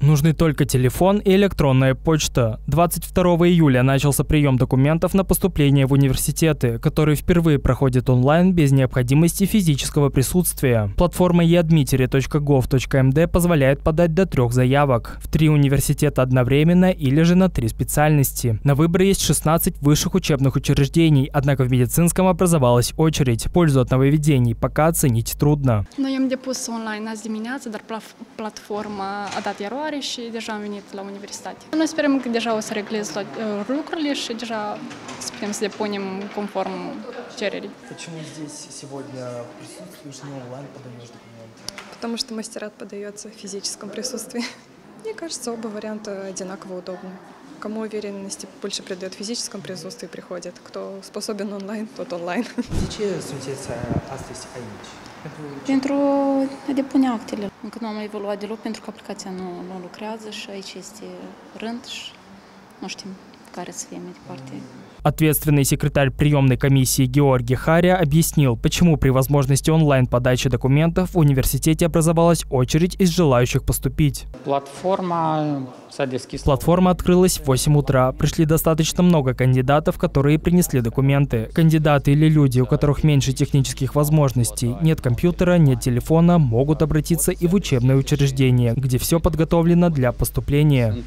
Нужны только телефон и электронная почта. 22 июля начался прием документов на поступление в университеты, которые впервые проходят онлайн без необходимости физического присутствия. Платформа eadmitery.gov.md позволяет подать до 3 заявок в 3 университета одновременно или же на 3 специальности. На выбор есть 16 высших учебных учреждений, однако в медицинском образовалась очередь. Пользу от нововведений пока оценить трудно. Noi am depus online azi dimineață, dar platforma a dat eroare și deja am venit la universitate. Noi sperăm că deja o să regleze lucrurile și deja sperăm să depunem conform cererii. Почему здесь сегодня присутствуешь, не онлайн подаешь документы? Потому что мастерат подается в физическом присутствии. Мне кажется, оба варианта одинаково удобны. Кому uvereninosti больше prидает в fizicăm присутствии приходит, кто способен онлайн, тот онлайн. De ce sunteți astăzi aici? Pentru a depune actele. Încă nu am evoluat deloc pentru că aplicația nu lucrează și aici este rând și nu știm care să fie mai departe. Ответственный секретарь приемной комиссии Георгий Харя объяснил, почему при возможности онлайн-подачи документов в университете образовалась очередь из желающих поступить. Платформа открылась в 8 утра. Пришли достаточно много кандидатов, которые принесли документы. Кандидаты или люди, у которых меньше технических возможностей, нет компьютера, нет телефона, могут обратиться и в учебное учреждение, где все подготовлено для поступления.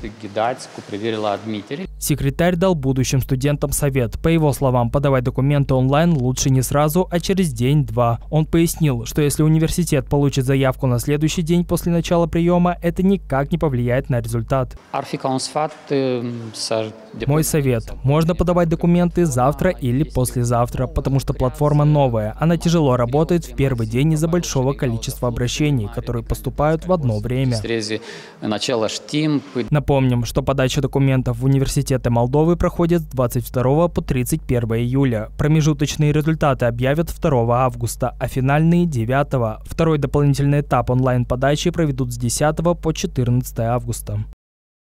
Секретарь дал будущим студентам совет. По его словам, подавать документы онлайн лучше не сразу, а через день-два. Он пояснил, что если университет получит заявку на следующий день после начала приема, это никак не повлияет на результат. Мой совет. Можно подавать документы завтра или послезавтра, потому что платформа новая. Она тяжело работает в первый день из-за большого количества обращений, которые поступают в одно время. Напомним, что подача документов в университеты Молдовы проходит с 22 по 31 июля. Промежуточные результаты объявят 2 августа, а финальные 9. Второй дополнительный этап онлайн-подачи проведут с 10 по 14 августа.